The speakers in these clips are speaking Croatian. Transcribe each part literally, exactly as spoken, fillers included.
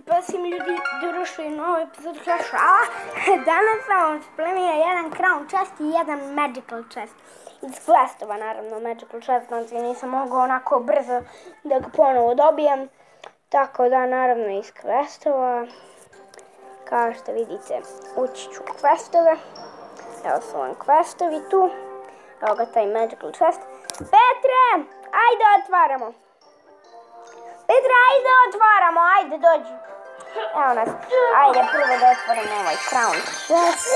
pa svim ljudi došli na ovaj epizod Clash. Danas sam vam spremila jedan crown chest i jedan magical chest. Iz questova, naravno, magical chest, znači nisam mogao onako brzo da ga ponovo dobijem. Tako da, naravno, iz questova. Kao što vidite, ući ću u questove. Evo su vam questovi tu. Evo ga taj magical chest. Petre! Ajde otvaramo! Petre, ajde otvaramo! Ajde, dođi! Evo nas. Ajde, prvo da otvorimo ovaj crown chest.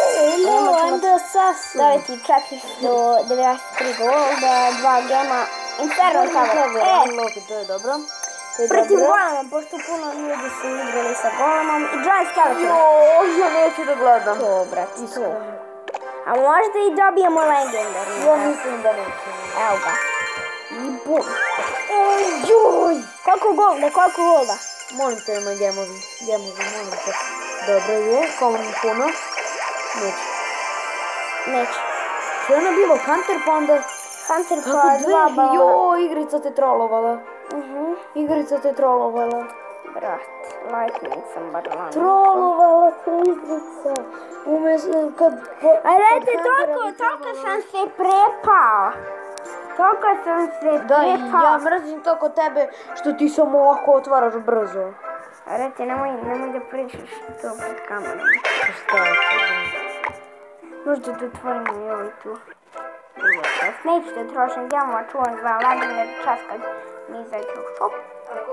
Dobiti četiristo devedeset tri golda, dva gema, inferno tower. E! To je dobro. Protiv golema, pošto puno ljudi su igrali sa golemom. I giant skeleton. Joooo, ja neću da gledam. To, brati, to. A možda i dobijemo legendarni. Ja mislim da neću. Evo ga. I bum. Joj! Koliko golda, koliko golda? Molim te, ima gemovi. Gemovi, molim te. Dobro je, koliko puno. Neću. Neću. Što je ono bilo? Hunter pa onda... Hunter pa dva balona. Joj, igrica te trolovala. Mhm. Igrica te trolovala. Brat, lightning sam bar lana. Trolovala te igrica. Umjesto kad... Ajde, toliko, toliko sam se prepao. Toliko sam se prepao. Da, ja mrzim toliko tebe što ti samo ovako otvaraš brzo. Rete, nemoj, nemoj da pričaš to pred kamerom. Šta je to? Možda da otvorimo i ovaj tu. Neću da trošim gemova, čuvam za legendar čas kad mi izađu u shop.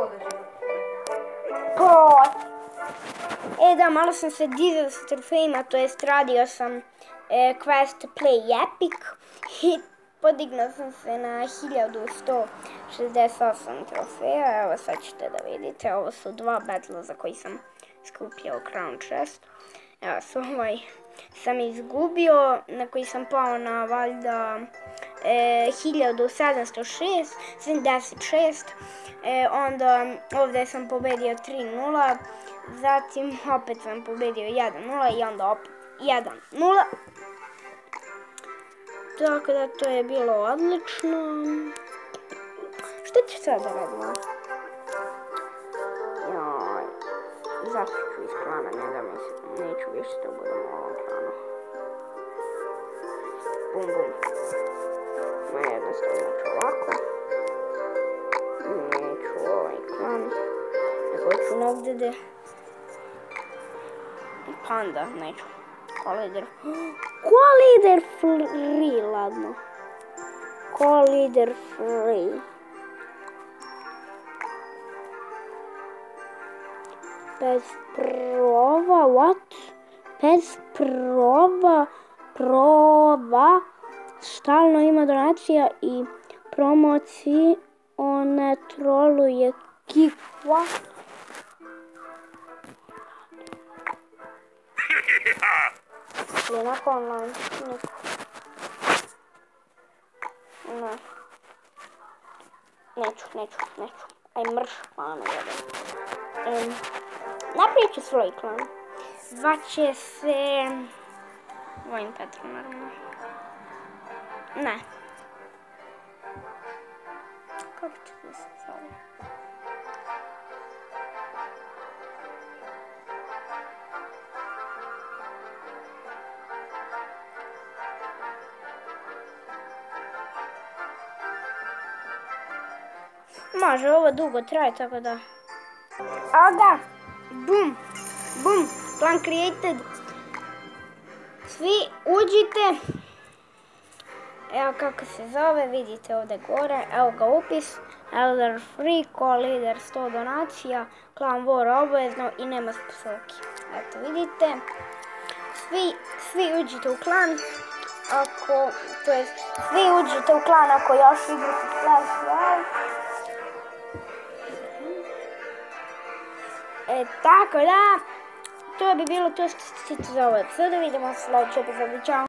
Pot! E da, malo sam se dizao sa trofejima, to jest radio sam e, quest Play Epic i podignuo sam se na hiljadu sto šezdeset osam trofeja. Evo sad ćete da vidite, ovo su dva battle za koji sam skupljao crown chest. Evo su ovaj sam izgubio, na koji sam pao na valjda e, hiljadu sedamsto sedamdeset šest. E, onda ovdje sam pobedio tri nula, zatim opet sam pobedio jedan nula i onda opet jedan nula. Tako da to je bilo odlično. Što ću sad da radimo? Joj, zašto ću iz plana, ne da mi se, neću više da budem u ovom planu. Bum bum. Ma jednostavno ću ovako. Neću ovaj klan. Nego ću negdje da... Panda, neću. Ko lider? Ko lider free, ladno. Ko lider free. Bez prova, what? Bez prova, prova. Stalno ima donacija i promociji. On ne troluje kikva. Je onako online, niko. Ne. Neću, neću, neću. Aj mrš plana jedan. Um, Napravit ću svoj klan. Zvaće se... Vojim Petra, naravno. Ne. Kako će da se zove? Može, ovo dugo traje, tako da... Evo ga! Bum! Bum! Plan created! Svi uđite! Evo kako se zove, vidite ovdje gore, evo ga upis. Elder free, call leader sto donacija, clan war obavezno i nema sposoki. Eto vidite. Svi, svi uđite u klan. Ako, to jest, svi uđite u klan ako još igrate Clash Royale. E, tako da, to bi bilo to što se tiče za ovo epizode. Vidimo se u sljedećoj epizodi. Ćao!